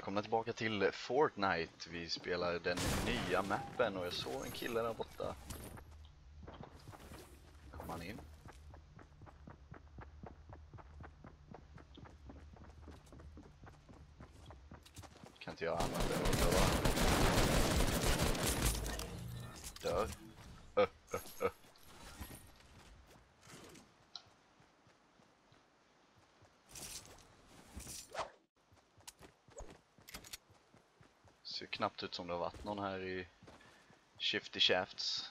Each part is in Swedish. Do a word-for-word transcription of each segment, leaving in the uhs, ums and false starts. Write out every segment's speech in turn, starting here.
välkomna tillbaka till Fortnite. Vi spelar den nya mappen och jag såg en kille där borta. Kom han in? Kan inte göra annat än att dö. Dör. Ö, ö, ö. Ser knappt ut som det har varit någon här i Shifty Shafts.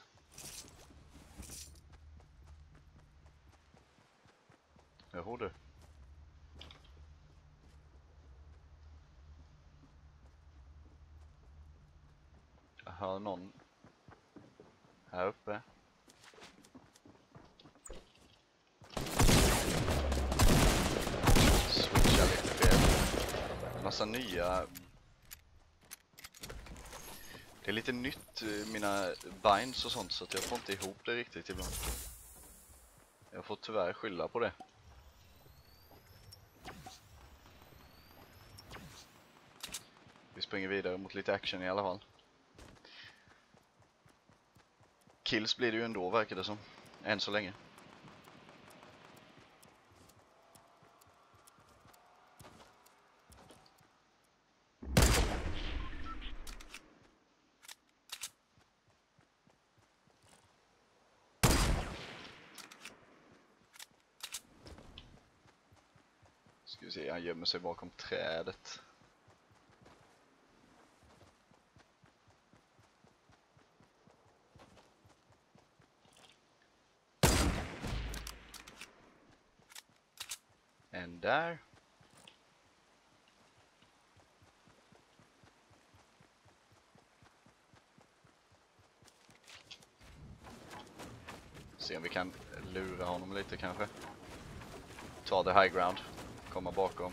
Jo du. Jag hör någon här uppe. Switcha lite fel. Massa nya. Det är lite nytt, mina binds och sånt, så att jag får inte ihop det riktigt ibland. Jag får tyvärr skylla på det. Vi springer vidare mot lite action i alla fall. Kills blir det ju ändå, verkar det som. Än så länge. Ska vi se, han gömmer sig bakom trädet. En där. Se om vi kan lura honom lite kanske. Ta the high ground. Komma bakom.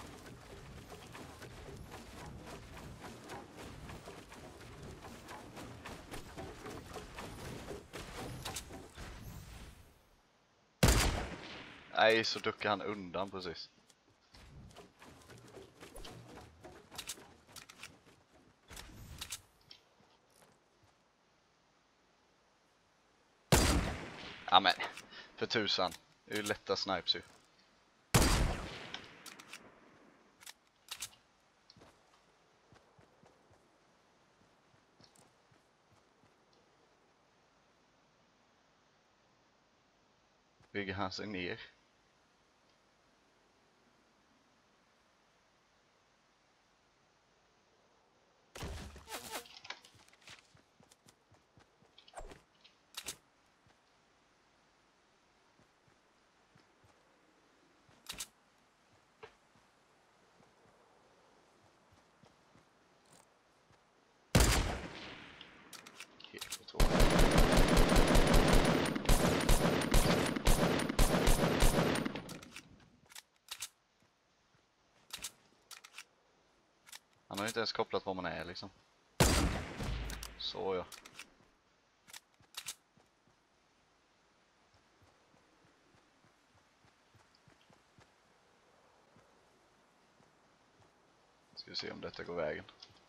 Nej, så duckar han undan precis. Amen, för tusan. Det är ju lätta snipes ju. Bygger han sig ner. Helt otroligt. Han har inte ens kopplat vad man är liksom. Så ja. Ska vi se om detta går vägen.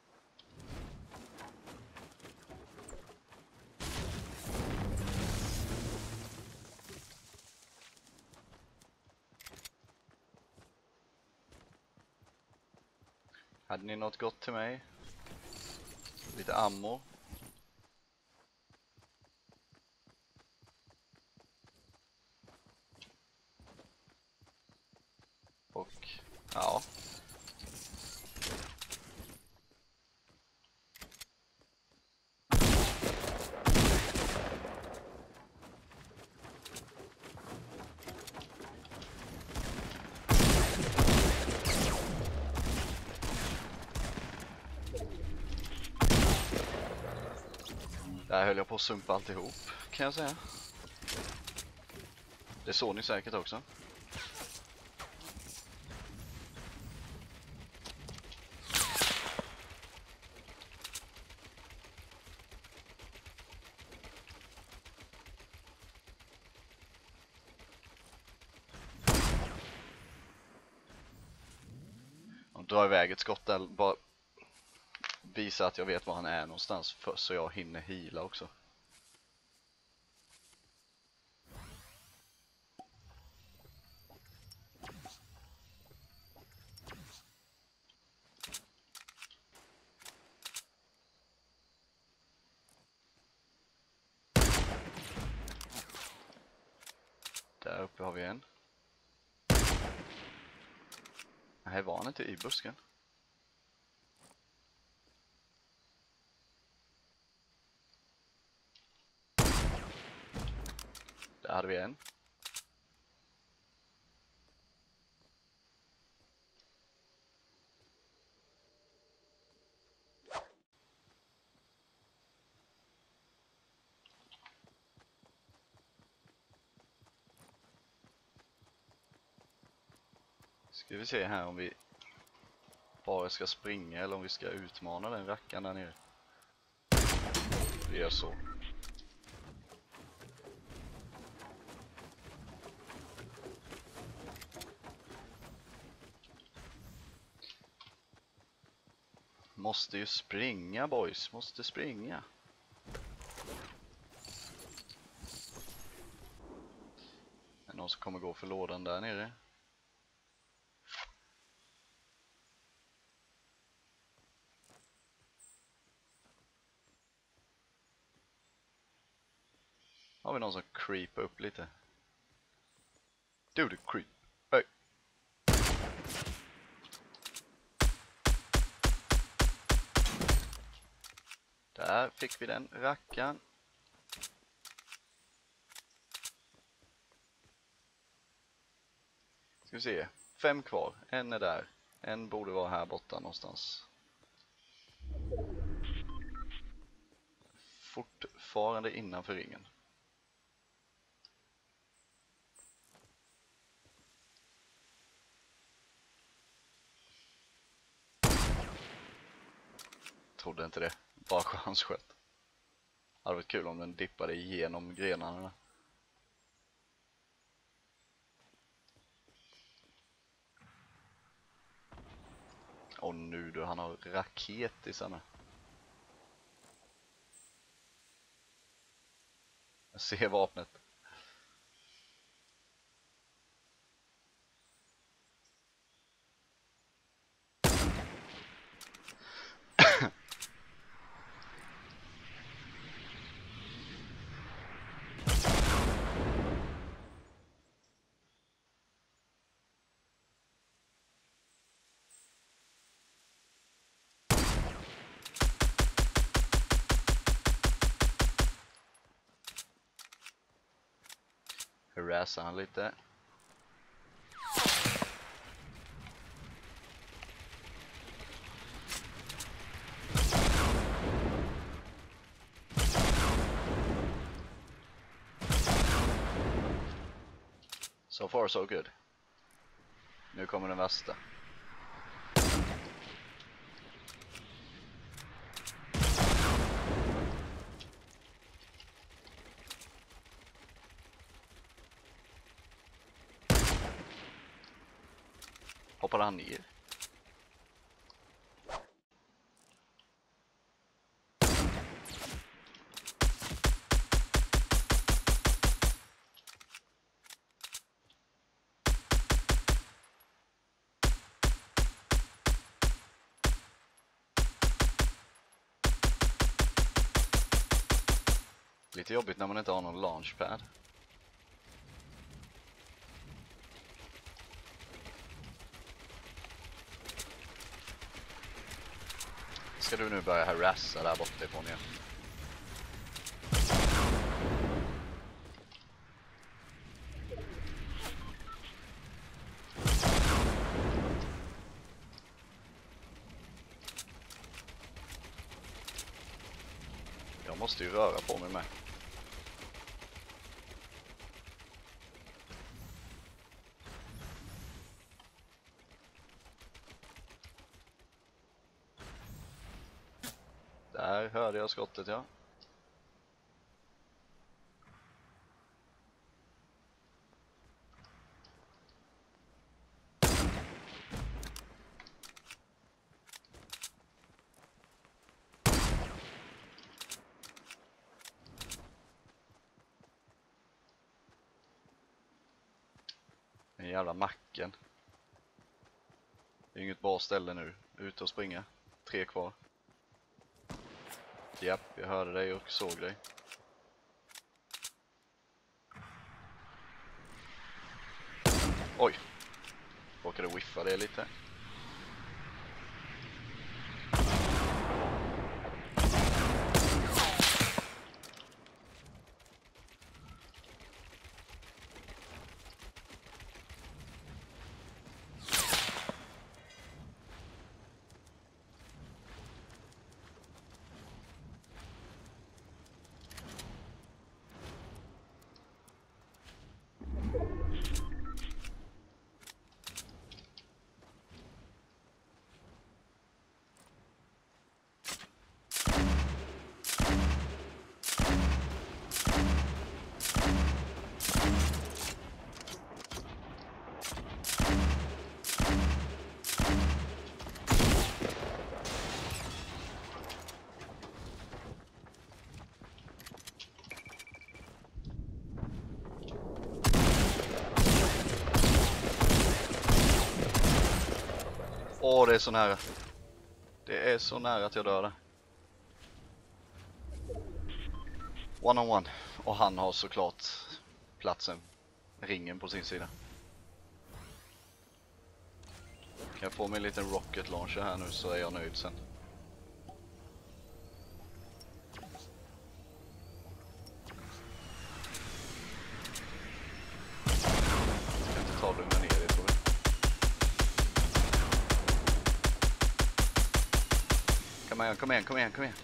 Hade ni något gott till mig? Lite ammo. Och ja. Där höll jag på att sumpa alltihop, kan jag säga. Det såg ni säkert också. Och dra iväg ett skott där bara visa att jag vet var han är någonstans för, så jag hinner heala också. Där uppe har vi en. Nej, var han inte i busken? Där hade vi en. Ska vi se här om vi bara ska springa eller om vi ska utmana den rackaren där nere. Vi gör så. Måste ju springa, boys. Måste springa. Är det någon som kommer gå för lådan där nere? Har vi någon som creepar upp lite? Dude, creep. Öj. Där fick vi den rackaren. Ska vi se. Fem kvar. En är där. En borde vara här borta någonstans. Fortfarande innanför ringen. Trodde inte det. Bara chansskött. Det hade varit kul om den dippade igenom grenarna. Och nu då, han har raket i samma. Jag ser vapnet. Harassar han lite. So far so good. Nu kommer den värsta. Hoppar han ner? Lite jobbigt när man inte har någon launchpad. Ska du nu börja harassa där borta ifrån igen? Jag måste ju röra på mig med. Där hörde jag skottet, ja. jävla macken. Det är inget bra ställe nu. Ut och springa. Tre kvar. Japp, jag hörde dig och såg dig. Oj. Råkade whiffa det lite. Åh, det är så nära. Det är så nära att jag dör där. One on one. Och han har såklart platsen, ringen på sin sida. Kan jag få mig en liten rocket launcher här nu så är jag nöjd sen. Jag ska inte ta lugna ner det, tror jag. Kom igen, kom igen, kom igen, kom igen.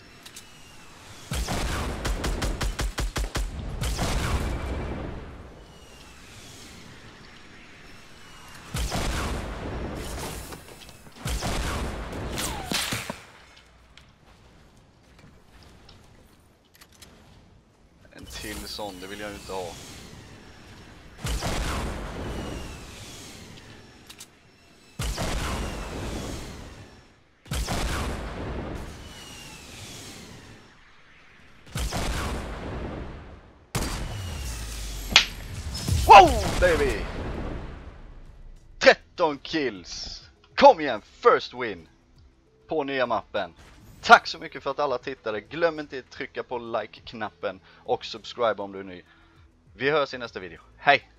En till sån, det vill jag inte ha. Wow, baby! tretton kills! Kom igen, first win! På nya mappen. Tack så mycket för att alla tittade. Glöm inte att trycka på like-knappen och subscribe om du är ny. Vi hörs i nästa video. Hej!